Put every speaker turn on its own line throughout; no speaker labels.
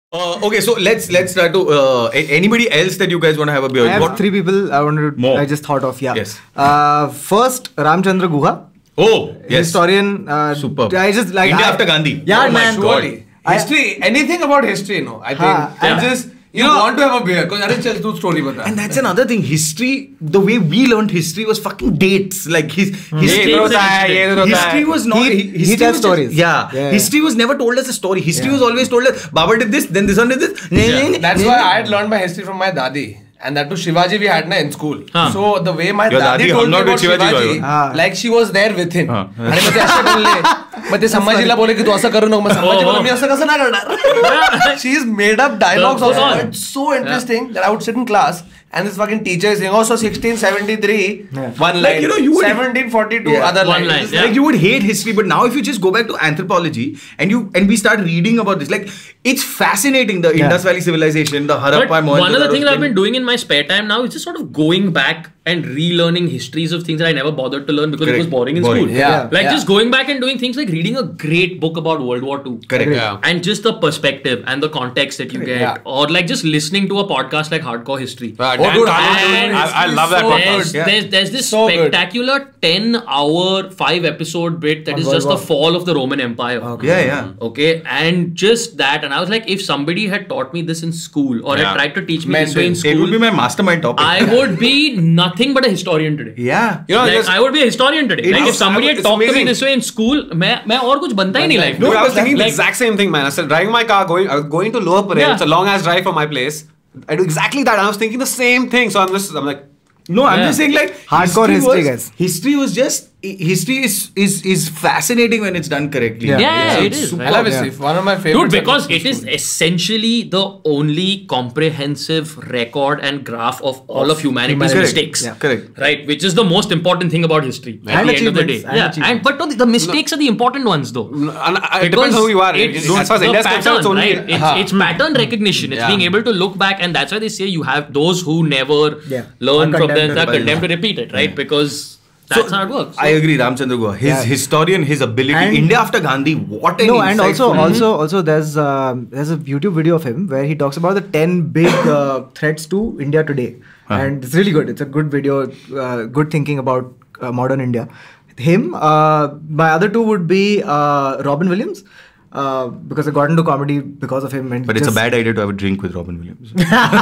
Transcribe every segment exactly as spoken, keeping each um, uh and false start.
Uh, okay, so let's let's try to. Uh, anybody else that you guys want to have a beer?
I have
what?
three people I wanted to.
More.
I just thought of. Yeah.
Yes.
Uh, first, Ramchandra Guha.
Oh, yes.
Historian. Uh,
Superb.
I just like
India
I,
after Gandhi.
Yeah,
oh
man.
My God.
Surely. History, anything about history, no. I think.
Ha,
And
yeah.
just you, you know, want to have a beer because I tell two story. Bata.
And that's another thing. History, the way we learned history was fucking dates. Like his history,
was,
history was not.
He,
history
he tells
was
stories.
Just, yeah.
yeah.
History was never told as a story. History
Yeah.
was always told as Baba did this, then this one did this.
Yeah.
That's why I had learned my history from my dadi. And that to Shivaji we had na in school.
Huh.
So the way my
Your
dadi
dadi
told me
hung out
about
with Shivaji,
Shivaji,
हाँ.
like she was there with him.
हाँ.
आणि मग ते असे बोलले मग ते संभाजीला बोले की तू असं करू नको मग संभाजी बोलले मी असं कसं नाही करणार. She's made up dialogues also. It's so interesting that I would sit in class and this fucking teacher is saying, oh, so sixteen seventy-three,
Yeah.
one line.
Like, you know, you would-
seventeen forty-two,
Yeah.
other
One
line.
line,
It's
yeah.
Like you would hate history, but now if you just go back to anthropology and you and we start reading about this, like it's fascinating. The
Yeah.
Indus Valley civilization, the
But
Harappa,
one of the things I've been
Mohenjo-daro.
doing in my spare time now is just sort of going back and relearning histories of things that I never bothered to learn because
Correct.
it was boring in
Boring.
school.
Yeah.
Like
Yeah.
just going back and doing things like reading a great book about World War Two.
Correct.
Yeah. And just the perspective and the context that you get.
Yeah.
Or like just listening to a podcast like Hardcore History.
Uh,
Oh,
Dan
dude,
Carlin,
and
I, I love that
so
podcast.
There's,
Yeah.
there's, there's this
So good.
spectacular ten hour, five episode bit that
On
is
World
just
War.
the fall of the Roman Empire.
Okay.
Yeah, yeah.
Okay, and just that, and I was like, if somebody had taught me this in school or
Yeah.
had tried to teach me
Meant
this way in
it.
school,
It would be my mastermind topic.
I would be nothing but a historian today.
Yeah.
You know,
Like,
just,
I would be a historian today.
It
Like
is-
if somebody
I-
had
it's
talked to me
amazing.
this way in school, मैं मैं और कुछ बनता ही नहीं life में.
Dude, I was thinking the
Like-
exact same thing, man. I said driving my car, going uh, going to Lower Parel.
Yeah.
It's a long ass drive from my place. I do exactly that. And I was thinking the same thing. So I'm just, I'm like,
No, I'm
Yeah.
just saying like
Hardcore history,
was,
guys.
History was just history is is is fascinating when it's done correctly.
Yeah.
Yeah, yeah, it
It's
is.
super-
I love
Yeah.
history. One of my favorite.
Dude, because
subjects
it
in
is
school.
essentially the only comprehensive record and graph of all of humanity's
Correct.
mistakes.
Yeah. Correct.
Right, which is the most important thing about history at
And
the end of the day.
achievements, and
Yeah,
achievements.
and but no, the, the mistakes are the important ones though.
and I- it
Because
depends who you are.
It's
As far as
the
India is
pattern,
concerned, it's only.
right? It's,
Uh-huh.
it's pattern recognition. It's
Yeah.
being able to look back, and that's why they say you have those who never
Yeah.
learn
Are
from them,
condemned
are
to
condemned to repeat it, right? Because that's how it works.
I agree, Ramchandra Guha. His
Yeah.
historian, his ability.
And-
India after Gandhi. What an
No, and also,
insightful-
also, also, there's um, there's a YouTube video of him where he talks about the ten big uh, threats to India today,
Huh.
and it's really good. It's a good video, uh, good thinking about uh, modern India. Him, uh, my other two would be uh, Robin Williams. Uh, because I got into comedy because of him. And
But it's a
just-
bad idea to have a drink with Robin Williams.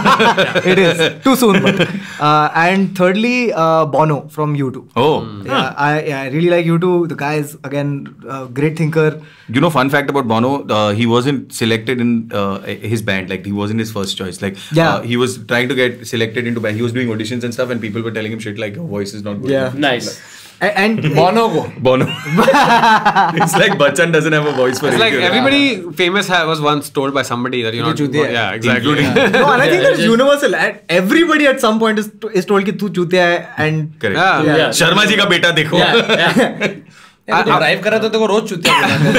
It is too soon. But. Uh, and thirdly, uh, Bono from U two.
Oh.
Yeah, I, yeah, I really like U two. The guy is again a great thinker.
You know, fun fact about Bono, uh, he wasn't selected in uh, his band. Like, he wasn't his first choice. Like,
Yeah.
uh, he was trying to get selected into band. He was doing auditions and stuff, and people were telling him shit like, your voice is not good.
Yeah.
enough.
Nice.
A- And,
Bono go.
Bono. It's like Bachchan doesn't have a voice for
It's like
radio.
everybody famous ha- was once told by somebody that you're not.
Chutia.
Yeah, exactly.
Including-
No, and I think
Yeah,
that's
just-
universal. And everybody at some point is is told कि तू चूतिया है and
Correct.
Yeah.
Yeah.
Yeah.
Sharma ji का बेटा देखो.
Yeah, yeah.
Drive कर रहा था तो वो रोज चुतिया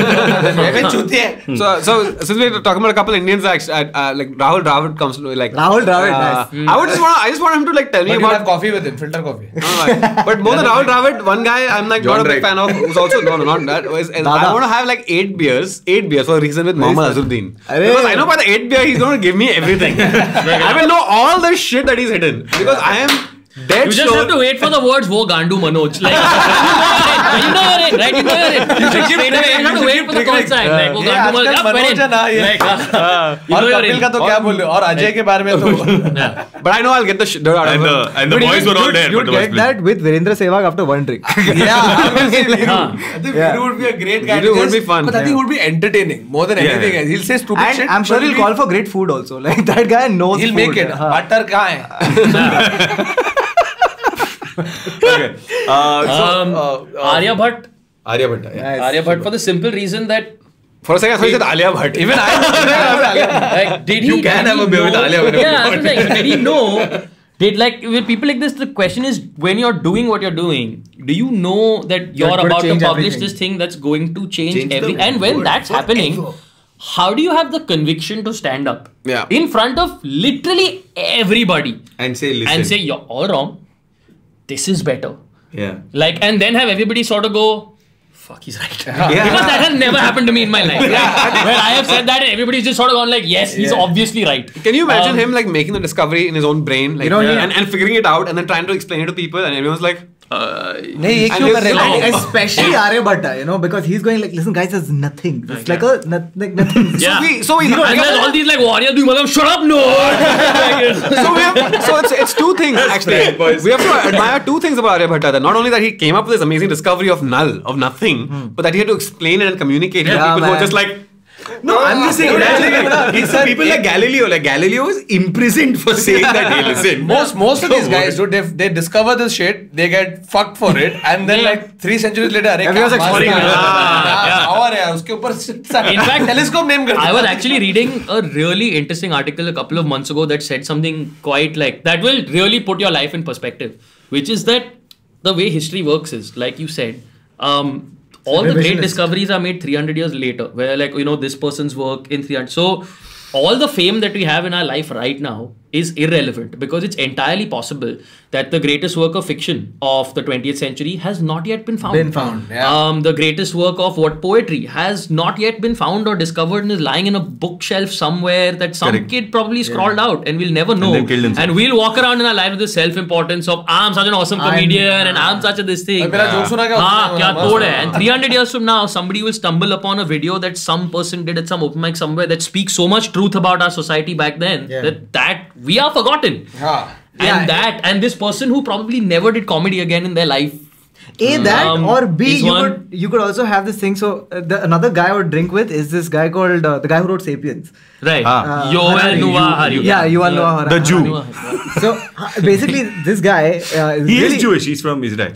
बोला चुतिया
So, so since we're talking about a couple Indians, actually, uh, uh, like Rahul Dravid comes to like
Rahul Dravid,
Uh,
nice.
I would just want, I just want him to like tell me
But you
about.
have coffee with him, filter coffee.
Uh, but more than Rahul Dravid, one guy I'm like
John
not a big
Wright.
fan of. Who's also no, no, not that. Was, and I
Dada.
want to have like eight beers, eight beers for a reason with Mohammad Azharuddin.
Arey.
Because I know by the eighth beer he's going to give me everything. I will know all the shit that he's hidden because I am dead
You just
sure.
have to wait for the words "wo gandu Manoj." Like you know you're in, right? You know you're in. You just straight away you have to wait for the call sign. Like "wo
ये
gandu Manoj."
आजकल
Yeah, we're in.
Manoj है ना ये।
Like, uh, you
और
know you're
Kapil
in.
का तो क्या बोल रहे हो और अजय के बारे में तो
Yeah.
But I know I'll get the shit out of
And the,
him.
and the
Dude,
boys
you-
were all
you'd-
there.
You'd
but it was
get that with Virendra Sehwag after one drink.
yeah I will say Viru.
Huh.
I think
Yeah.
Viru would be a great guy
Viru
to
would
just-
be fun.
but I think he would be entertaining more than
Yeah,
anything
yeah.
else. He'll say stupid
And
shit
I'm sure
but
he'll
be-
call for great food also. Like that guy knows
he'll
food.
make it
Huh.
butter कहाँ है
Okay. Uh, so,
Um,
uh, uh,
Arya Bhatt.
Arya Bhatta, yeah.
Nice.
Arya Bhatt for the simple reason that
For a second, I thought you said Alia Bhatt.
even I
like did he
You can
did
have
he
a beer with
know-
Alia whenever
yeah,
you
that's
want.
the thing. Did he know? Did like with people like this, the question is when you're doing what you're doing, do you know that you're
That could
about to
change
publish
everything.
this thing that's going to change,
Change the
every and when
world
that's
forever.
happening, how do you have the conviction to stand up
Yeah.
in front of literally everybody
And say, listen.
and say you're all wrong, this is better.
Yeah.
Like and then have everybody sort of go, fuck, he's right. Because that has never happened to me in my life. Where I have said that and everybody's just sort of gone like, yes, he's
Yeah.
obviously right.
Can you imagine
Um,
him like making the discovery in his own brain, like,
You know, he-
and, and figuring it out, and then trying to explain it to people, and everyone's like,
नहीं ये
And
क्यों कर रहे
it's-
हो?
And especially Aryabhatta, you know, because he's going like, listen, guys, there's nothing. It's like a not, like nothing.
Yeah.
so we, so we,
And there's all these like warriors doing, "Matlab, shut up, no.
so we have, so it's, it's two things actually.
right, boys.
We have to admire two things about Aryabhatta. That not only that he came up with this amazing discovery of null, of nothing, but that he had to explain it and communicate it to
Yeah,
people who
man.
are just like,
No, I'm just saying. That's like, it's the people like Galileo. Like Galileo is imprisoned for saying that. Hey, listen.
Most most of these guys, dude, they they discover this shit, they get fucked for it, and then
Yeah.
like three centuries later, अरे
Everyone's
क्या
exploring
मार
it.
रहा है?
Yeah.
हाँ, power है उसके ऊपर
In fact,
telescope name कर
I was actually reading a really interesting article a couple of months ago that said something quite like that will really put your life in perspective, which is that the way history works is, like you said, um, all the great
revisionist.
discoveries are made three hundred years later, where like, you know, this person's work in three hundred. So all the fame that we have in our life right now is irrelevant because it's entirely possible that the greatest work of fiction of the twentieth century has not yet been found.
Been found,
yeah.
Um, the greatest work of what poetry has not yet been found or discovered and is lying in a bookshelf somewhere that some
Correct.
kid probably scrawled out and we'll never know.
then killed himself.
And we'll walk around in our life with this self-importance of I'm such an awesome
I'm-
comedian and I'm such a this thing.
और मेरा joke सुना क्या
हाँ,
उसने?
क्या
मस्त
तोड़ है?
है।
And three hundred years from now, somebody will stumble upon a video that some person did at some open mic somewhere that speaks so much truth about our society back then
Yeah.
that that we are forgotten.
हाँ.
And
Yeah.
that and this person who probably never did comedy again in their life.
A that
Um,
or B
is
you
one-
could you could also have this thing. So uh, the, another guy I would drink with is this guy called uh, the guy who wrote 'Sapiens.
Right.
Ah.
Uh,
Yoel
Harari.
Noah Harari.
Yeah, Yuval Noah Harari.
The Jew.
So uh, basically, this guy uh, is
He
really,
is Jewish. He's from Israel.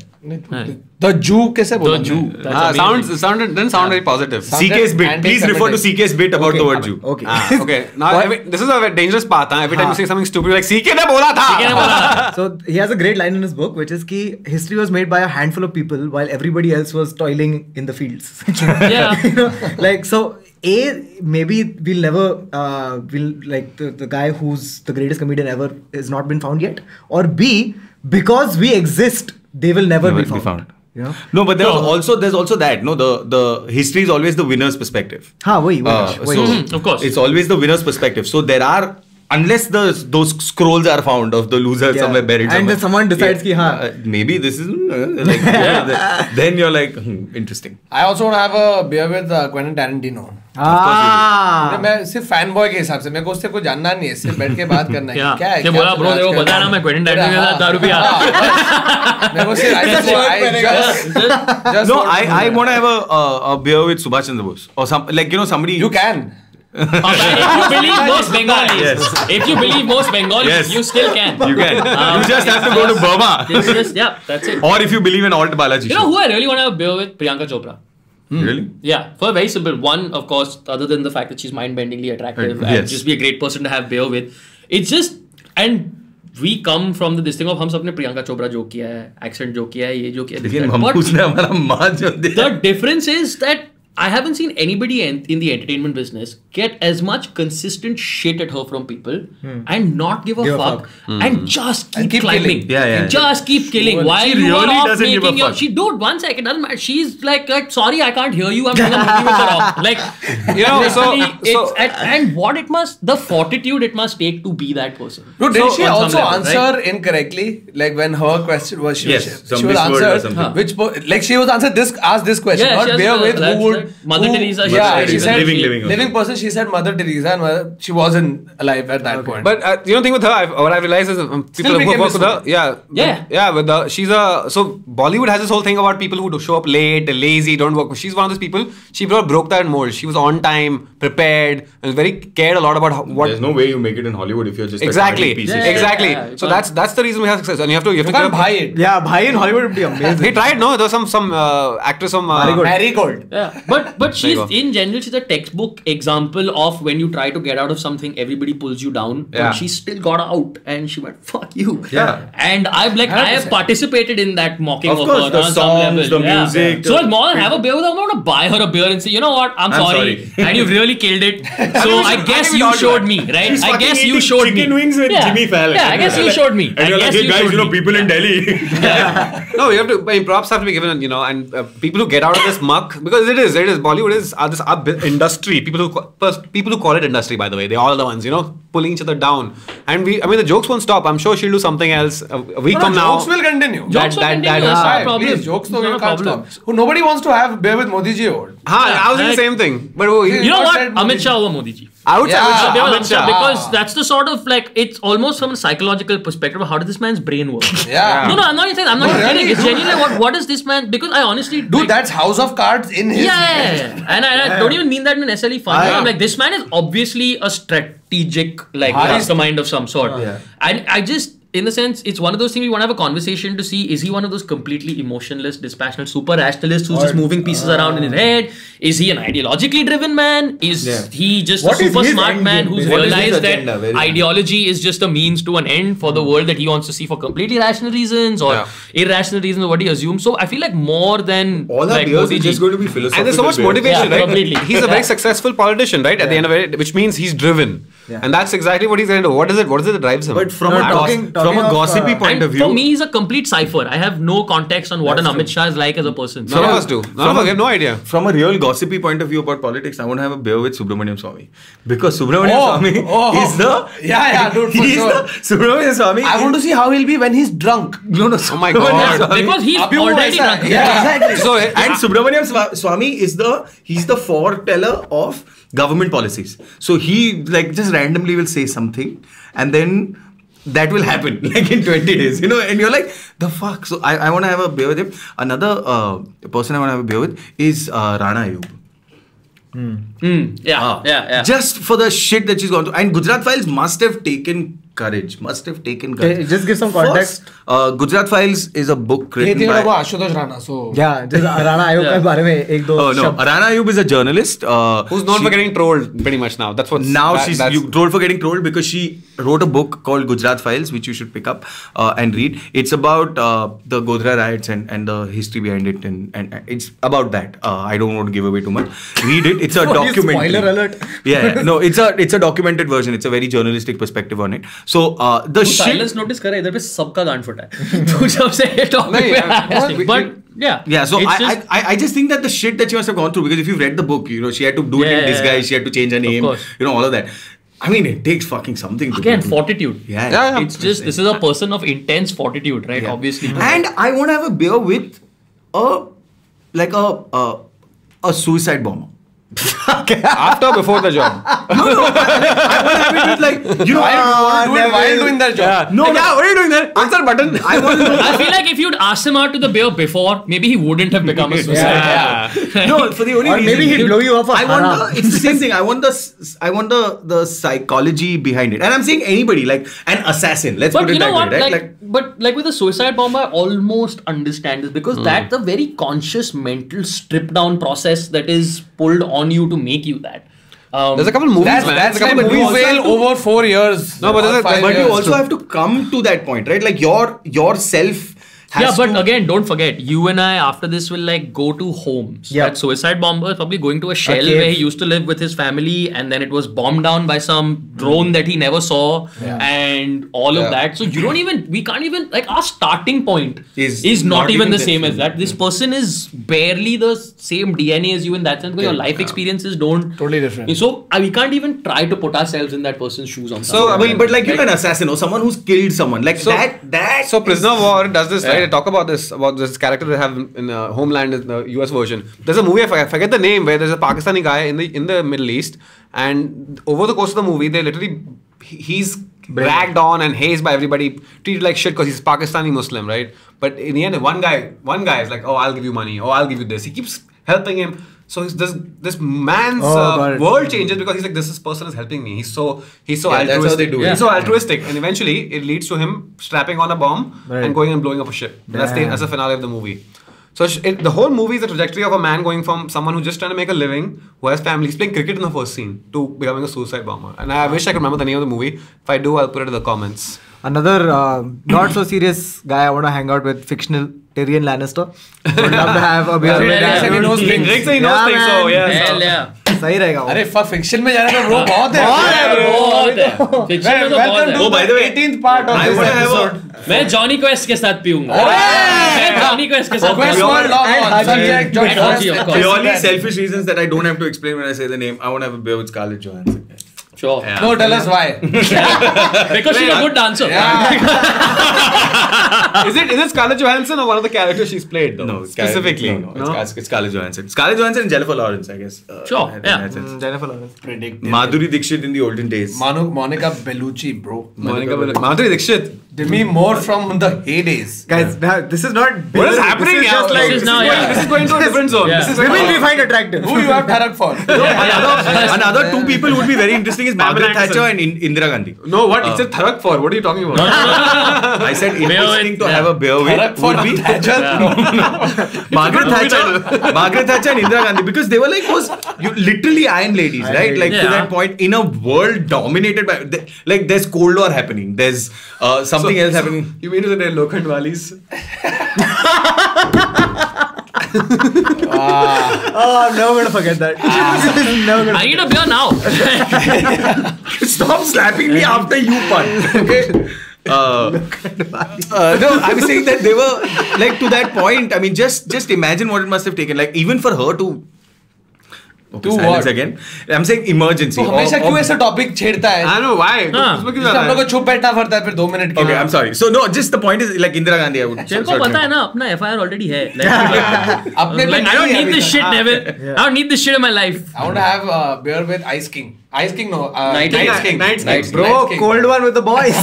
The Jew कैसे बोला?
The Jew. That's
ah,
amazing.
sounds sounded didn't sound very positive.
Sound-
C K's bit.
Anti-Semitic.
Please refer to C K's bit about
Okay.
the word Jew.
Okay.
Ah, okay. Now
What?
every, this is a very dangerous path. Huh? Every time you
हाँ.
say something stupid, you're like C K ने बोला था.
ठीक है ना बोला?
So he has a great line in his book, which is कि history was made by a handful of people while everybody else was toiling in the fields.
Yeah.
You know, like so. A maybe we'll never uh, will like the, the guy who's the greatest comedian ever has not been found yet. Or B because we exist, they will never,
Never
be, found.
be found.
You know?
No, but there's
No.
also there's also that. No, the the history is always the winner's perspective.
हाँ वही
Uh,
वही वही.
so
Mhm, of course.
it's always the winner's perspective. So there are, unless the those scrolls are found of the loser
Yeah.
somewhere buried
And
somewhere.
then someone decides कि हाँ.
uh, maybe this is uh, like yeah, the- then you're like hmm, interesting.
I also want to have a beer with uh, Quentin Tarantino.
Ah.
मैं सिर्फ fan boy के हिसाब से मेरे को उससे कुछ जानना नहीं है, सिर्फ बैठ के बात करना है
क्या?
कि क्या है
क्या
क्या
बोला,
चल
bro,
रहा है
देखो,
आजकल?
बता ना, मैं Quentin Tarantino के साथ दारू पिया।
हाँ। मेरे को सिर्फ I just I just just
No,
want
I
to
I
know
want to have a, a a beer with Subhash Chandra Bose or some like you know somebody.
that. You can.
If you believe most Bengalis,
Yes.
if you believe most Bengalis,
Yes.
you still can.
You can.
Um,
you just have to go to Burma.
It's just, yeah, that's it.
Or if you believe in Alt Balaji.
You know who I really want to have a beer with? Priyanka Chopra.
Really?
Yeah, for a very simple one, of course, other than the fact that she's mind-bendingly attractive
Uh,
and
yes.
just be a great person to have beer with. It's just, and we come from the this thing of हम सबने Priyanka Chopra joke किया है, accent joke किया है, ये joke किया है, this,
लेकिन
that.
हम
But
उसने हमारा माँ जो दिया.
the difference is that I haven't seen anybody in, in the entertainment business get as much consistent shit at her from people and not give a
Give a
fuck,
fuck.
and just keep,
And keep
climbing.
killing.
Yeah, yeah.
And just keep killing.
Well,
While
she
you are
really
off
doesn't give a
making your
fuck.
she dude one second doesn't matter. She's like, like sorry I can't hear you. I'm doing a movie with the rock. Like
You know, so-
literally,
so-
it's and, and what it must the fortitude it must take to be that person.
Dude, did
So,
she
on some
also
level,
answer
right?
incorrectly? Like when her question was, she,
Yes,
was,
some
she was
misword or
answered.
something.
Which po- like she was answered this, asked this question,
Yeah,
not
she
bear
asked,
with
uh,
who
that's
would
right. Mother
who-
Teresa, she
Yeah,
said,
she
Teresa.
said
Living, living, okay.
living person. She said Mother Teresa, and Mother, she wasn't alive at that point.
But uh, you know, the thing with her, I've, what I've realized is um, people
Still
who
became
work with her,
Miss
yeah,
Yeah.
with- yeah, with the she's a so Bollywood has this whole thing about people who do show up late, they're lazy, don't work. She's one of those people. She bro- broke that mold. She was on time, prepared, and very cared a lot about how, what
There's no way you make it in Hollywood if you're just
exactly,
a piece of
Yeah,
shit.
exactly.
yeah, yeah.
So that's that's the reason we have success, and you have to you have
you
to.
can't
give-
buy it.
Yeah, bhai in Hollywood would be amazing.
He tried, no? There was some some uh, actress from uh,
Marigold.
Marigold.
Yeah. But but
There
she's
you go.
in general she's a textbook example of when you try to get out of something, everybody pulls you down.
Yeah.
But she still got out and she went, fuck you.
Yeah.
And I'm like, I have participated in that mocking
Of
of,
course,
her
the
on some
songs,
level.
the
Yeah.
music,
So
the-
it's more than have a beer with her. I'm not gonna buy her a beer and say, you know what, I'm,
I'm
sorry.
sorry.
And you've really killed it. So
we
I
should-
guess
I think we
you
all do
showed
that.
me, right?
She's
I
fucking
guess you
eating
showed me.
chicken wings with
yeah.
Jimmy Fallon.
Yeah, I guess you showed me.
And
I
you're like,
guess
hey
you
guys,
showed
you know,
me.
people in Delhi.
No, you have to. I mean, props have to be given, you know, and uh, people who get out of this muck, because it is, it is. Bollywood is uh, this uh, bi- industry. People who ca- pers- people who call it industry, by the way, they all are the ones, you know, pulling each other down. And we, I mean, the jokes won't stop. I'm sure she'll do something else a, a week
No,
from
no,
now.
jokes will continue.
Jokes will
that-
continue,
that-
that's
ah,
not a
Right,
problem.
please, jokes though
It's
you
not a
can't
problem.
stop. Who- Nobody wants to have beer with Modi ji over.
Huh, I was
and-
doing the same thing. But oh,
You
You know
not
what?
said Modi
Amit
ji.
Shah over Modi ji.
I would say
Yeah.
Amit Shah,
They were
Amit
Amit
Shah.
Shah, because that's the sort of like it's almost from a psychological perspective of how does this man's brain work?
Yeah.
No, no, I'm not even saying I'm not
No,
even kidding.
really,
It's
dude.
genuinely what what is this man? Because I honestly
Dude,
like,
that's House of Cards in his.
yeah, yeah, yeah. and I, I don't even mean that in necessarily fun.
I-
I'm like this man is obviously a strategic like
Highest-
mastermind of some sort.
Yeah.
And I just in the sense it's one of those things we want to have a conversation to see is he one of those completely emotionless, dispassionate, super rationalist who's just moving pieces around in his head? Is he an ideologically driven man? Is
Yeah.
he just
What
a
is
super
his
smart
end
man
game,
who's
basically?
What is his
realized
agenda?
that
Very-
ideology is just a means to an end for the world that he wants to see for completely rational reasons or
Yeah.
irrational reasons or what he assumes? So I feel like more than
All our
like
beers
Modi
are
ji-
just going to be philosophical.
And there's so much
beers.
motivation,
Yeah,
right?
completely.
He's a very
Yeah.
successful politician, right? At the end of it, which means he's driven,
Yeah.
and that's exactly what he's going to do. What is it? What is it that drives him?
But from
No,
a,
talking-
gos- from
talking
a
of,
gossipy
uh,
point
and
of view,
for me, he's a complete cipher. I have no context on what an Amit Shah is like as a person.
None of us do. None of us have no idea.
from a real gossipy point of view about politics, I want to have a beer with Subramaniam Swamy because Subramaniam
Oh,
Swamy
oh.
is the
Yeah, yeah, dude, for
he's
sure.
the Subramaniam Swamy.
I want to see how he'll be when he's drunk.
no no.
Oh my
Subramaniam
God.
Swamy-
Because he's
Abhi wo
already
aisa hai.
drunk.
Yeah, exactly.
So
and Subramaniam Swa- Swamy is the he's the foreteller of government policies. So he like just randomly will say something and then that will happen like in twenty days, you know, and you're like, the fuck? So I, I want to have a beer with him. Another uh, person I want to have a beer with is uh, Rana Ayub.
Mm, yeah, yeah, yeah.
Just for the shit that she's gone through. And Gujarat Files must have taken courage. Must have taken courage.
Okay, just give some context.
First, uh, Gujarat Files is a book
He
written
thinks
by...
about Ashutosh Rana, so.
Yeah, just Rana Ayub
Yeah.
के बारे में एक दो
Oh no,
शब्द.
Rana Ayub is a journalist. Uh,
who's known
she-
for getting trolled pretty much now? That's what's
Now
that-
she's
that's-
you trolled for getting trolled because she wrote a book called Gujarat Files, which you should pick up uh, and read. It's about uh, the Godhra riots and, and the history behind it, and, and it's about that. Uh, I don't want to give away too much. Read it. It's a
What is
documentary.
spoiler alert?
Yeah, no, it's a it's a documented version. It's a very journalistic perspective on it. So uh, the
तू
shit.
Silence notice करे इधर पे सबका गांड फटा है तू जब से ये टॉपिक
नहीं,
पे
यार,
आया
we-
but yeah
Yeah, so
it's
I,
just-
I I I just think that the shit that she must have gone through, because if you've read the book, you know, she had to do it
Yeah,
in
yeah,
disguise,
yeah.
she had to change her name,
course.
you know, all of that. I mean, it takes fucking something to
again
do.
fortitude
Yeah,
Yeah, yeah.
it's just this is a person of intense fortitude right
Yeah.
obviously
And I want to have a beer with a like a a, a suicide bomber.
after or before the job.
No, no, I, I want to have it with like you know.
Why do you want to do it
never-
while doing that job?
No,
Like,
no.
yeah, what are you doing there? Answer button.
I want to know.
I feel like if you'd asked him out to the beer before maybe he wouldn't have become a suicide
Yeah.
No, for the only
Or
reason
maybe he'd blow you off a
I want
hara.
the, it's the same thing. I want the s- I want the the psychology behind it, and I'm saying anybody like an assassin. Let's
but
put it
you know
that
what
way, right?
like, but like with the suicide bomber I almost understand this because that's a very conscious mental strip down process that is pulled on you to make you that um,
There's a couple movies,
That's,
man.
that's
There's a
like
couple
you
movies.
fail over four years.
No, but there's
or
a-
five
but you
years.
also have to come to that point, right? Like your yourself. Has
yeah, but
to,
again, don't forget, you and I after this will like go to homes.
Yeah.
That suicide bomber is probably going to a shell
cave.
where he used to live with his family, and then it was bombed down by some drone that he never saw, and all
Yeah.
of that. So you don't even, we can't even like our starting point
Is
is, not,
not
even
even
the
the
same
same.
as that. This person is barely the same D N A as you in that sense because your life experiences don't
Totally different.
So uh, we can't even try to put ourselves in that person's shoes on.
So, I mean,
but like you're an assassin or someone who's killed someone. Like
So-
that. That.
So Prisoner of War does this, right?
Yeah.
I talk about this, about this character they have in uh, Homeland in the U S version. There's a movie, I forget, I forget the name, where there's a Pakistani guy in the in the Middle East, and over the course of the movie, they literally he- he's dragged on and hazed by everybody, treated like shit because he's Pakistani Muslim, right? But in the end, one guy, one guy is like, oh, I'll give you money, oh, I'll give you this. He keeps helping him. So he's, this this man's
Oh, got
uh,
it.
world changes because he's like, this is person is helping me. He's so he's so
Yeah, that's how
altruistic.
they do it.
He's so
Yeah.
altruistic, and eventually it leads to him strapping on a bomb
Right.
and going and blowing up a ship. That's the
Damn.
that's the finale of the movie. So sh- it, the whole movie is a trajectory of a man going from someone who's just trying to make a living, who has family, he's playing cricket in the first scene, to becoming a suicide bomber. And I wish I could remember the name of the movie. If I do, I'll put it in the comments.
Another uh, not so serious guy I want to hang out with, fictional Tyrion Lannister. Would love to have a beer.
Yeah, yeah,
He knows things.
Rick said he knows
Yeah,
things, so
man.
yeah.
Hell
so-
yeah.
सही रहेगा वो.
अरे fuck fiction में जाने में bro बहुत है.
बहुत है, bro.
बहुत है. Fiction में तो बहुत
Welcome
है.
to
Oh, by the way,
eighteenth part of
I
this
would have
episode.
a-
मैं जॉनी क्वेस्ट के साथ पीऊंगा. मैं जॉनी क्वेस्ट के साथ
Quest
पीऊंगा.
for log on.
And
Subject.
And Haji, of course.
Purely selfish reasons that I don't have to explain when I say the name. I want to have a beer with Scarlett Johansson.
Sure.
Yeah.
No, tell us why.
Because she's a good dancer.
is it is it Scarlett Johansson or one of the characters she's played though?
No, it's Scarlett-
specifically.
No, no, It's, Scar- it's Scarlett Johansson. Scarlett Johansson and Jennifer Lawrence, I guess. Uh,
Sure,
in
yeah.
that sense.
Mm, Jennifer Lawrence.
Predict.
Madhuri Dixit in the olden days.
Manu, Monica Bellucci, bro.
Monica Bellucci. Madhuri Dixit.
Give me more from the heydays.
Guys, now, this is not.
What is
beer,
happening?
This is
Yeah,
just
like,
like.
This is
this,
now,
is going,
yeah.
this is going to a different zone.
Yeah.
This is
Women
like,
we find attractive.
Who you have Tarak for?
another, another two people would be very interesting is Margaret
Anderson.
Thatcher and in- Indira Gandhi.
no, what? It's a Tharak for. What are you talking about?
No, no, no, no.
I said
Beer
interesting
with-
to
yeah.
have a beer with
Tarak for
would be
Thatcher?
Margaret Thatcher, Margaret Thatcher and Indira Gandhi, because they were like was you literally iron ladies,
Iron
right? Like to
ladies.
that
Yeah.
point in a world dominated by the- like there's Cold War happening, there's uh, something else happening.
You mean to say they're Lokhand Walis?
Oh, I'm never gonna forget that. Never gonna.
I need a beer now.
Stop slapping me after you pun. Okay. Uh, uh, no, I was saying that they were like to that point. I mean, just just imagine what it must have taken. Like even for her to. Okay,
To
silence
what?
again. I'm saying emergency.
तो हमेशा
Or-
क्यों
or-
ऐसा topic छेड़ता है?
I know why.
हाँ.
उसमें क्यों
इसलिए
जा
हम
रहा
लोग को
है?
चुप बैठना पड़ता है फिर दो मिनट के
Okay,
लिए.
I'm sorry. So no, just the point is like Indira Gandhi. I would.
तेरे को पता है ना अपना F I R already है. Like,
अपने पे
like, I
नहीं
don't
है
need
अभी
this
तक.
shit, Neville. I don't need this shit in my life.
I want to have uh, beer with Ice King. Ice King no. Uh,
Night
Night
King.
King.
Night King.
Bro,
Night King.
cold one with the boys.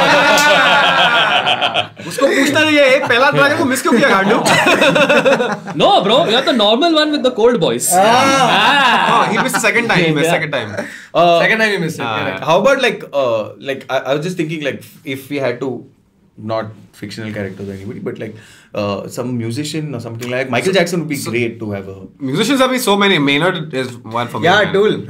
उसको पूछना नहीं है एक पहला try को miss क्यों किया गांडू?
No, bro. You're the normal one with the cold boys.
Oh, he missed the second time. He missed
Yeah.
second time.
Uh,
Second time you missed it.
Ah.
correct.
How about like uh like I, I was just thinking like if we had to not fictional characters or anybody but like uh some musician or something like Michael Jackson would be great to have a
Musicians have been so many. Maynard is one for me.
Yeah,
man.
Tool.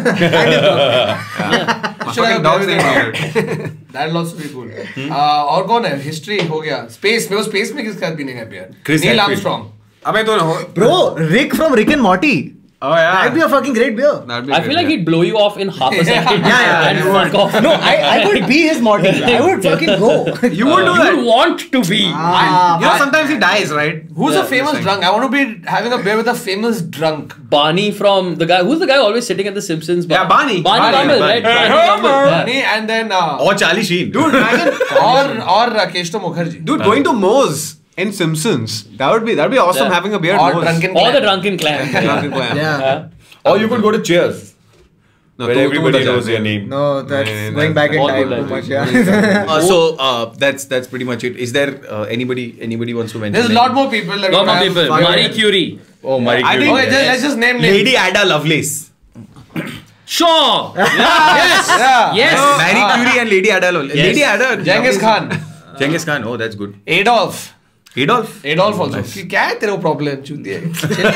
My
Should
fucking
have
dog's
beer
name
with
Maynard.
him. That'll also be cool. Uh, और कौन है? History हो गया. Space में वो space में किसके साथ पीने का beer?
Chris
Neil
Hadfield.
Armstrong.
अबे तो ना हो.
Bro, Rick from Rick and Morty.
Oh yeah.
That'd be a fucking great beer.
That'd be
I
good,
feel like
yeah.
he'd blow you off in half a second.
Yeah, yeah,
and
you
fuck off.
No, I, I would be his Morty. I would fucking go.
You would do
You
that.
would want to be.
Ah,
You know, sometimes he dies, right?
Who's
Yeah,
a famous
just
drunk? I want to be having a beer with a famous drunk.
Barney from the guy. Who's the guy always sitting at the Simpsons?
Yeah, Barney.
Barney,
Barney,
Gumble,
Barney.
right? Barney Gumble. Yeah.
Barney and then uh,
or Charlie Sheen.
Dude, imagine.
or or Rakesh Mukherjee.
Dude, going to Moe's in Simpsons. That would be that would be awesome
Yeah.
having a beer
Or
at Moe's.
drunken
Or the
clam.
Drunken Clan.
Drunken Clam.
Yeah.
Yeah.
Or you could go to Cheers.
No,
where
tu- tu
everybody
bata
knows
jaa.
your name.
No, that's
Nee, nee,
going
that's-
back in
all
time
good
too
life.
much. Yeah.
Uh, so uh, that's that's pretty much it. Is there uh, anybody anybody wants to mention?
There's a
any-
lot more people. That
Lot
we
more
have
people.
fun
Marie
with.
Curie.
Oh, Marie
I
Curie.
think-
Okay, just, let's just name names.
Lady Ada Lovelace.
Sure. yes.
Yeah.
Yes.
Marie Curie and Lady Ada Lovelace.
Yes.
Lady Ada.
Genghis Khan.
Genghis Khan. Oh, that's good.
Adolf.
Adolf.
Adolf also. कि क्या है तेरे को problem? चूतिया है.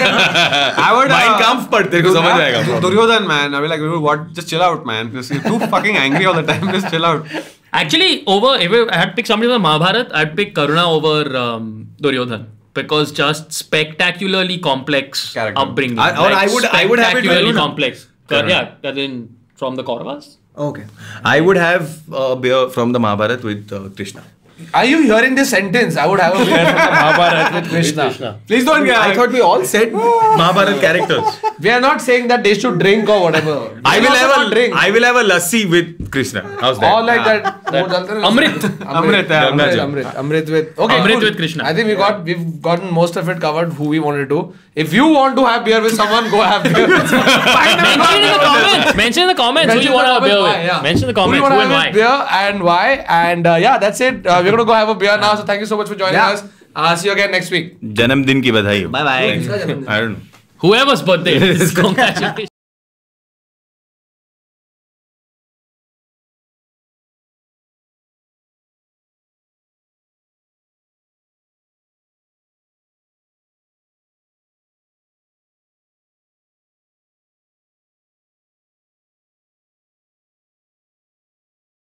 I would.
Mein
Uh,
Kampf पढ़ तेरे को समझ आएगा.
Dur- Duryodhan, man. I'd be like, dude, what? Just chill out, man. Because you're too fucking angry all the time. Just chill out.
Actually, over if I had to pick somebody from Mahabharat, I'd pick Karuna over um, Duryodhan. Because just spectacularly complex
Character.
upbringing.
I- or I would- I would have it
spectacularly
Karuna.
complex.
Karuna.
Yeah, as in from the Kauravas.
Okay.
I would have a beer from the Mahabharata with uh, Krishna.
Are you hearing this sentence? I would have a beer from the Mahabharata with Krishna.
Krishna.
Please don't get.
I thought we all said Mahabharata characters.
We are not saying that they should drink or whatever.
I
They
will
also
have
not
a
drink.
I will have a lassi with Krishna. How's that?
Or like that. वो चलते हैं ना
Amrit.
उसमें?
Amrit, yeah,
Amrit,
Amrit.
Amrit, Amrit with. Okay,
Amrit
cool.
with Krishna.
I think we got we've gotten most of it covered. Who we wanted to. If you want to have beer with someone, go have beer with someone.
Mention in the comments. Mention in the comments who you want to have a beer with.
Yeah.
Mention in the
Who
comments
you
who
want
and
to
why.
have with beer and why. And uh, yeah, that's it. Uh, we're gonna go have a beer now. So thank you so much for joining
Yeah.
us. Uh, see you again next week.
जन्मदिन की बधाई हो.
Bye bye.
I don't know.
Whoever's birthday it is, congratulations.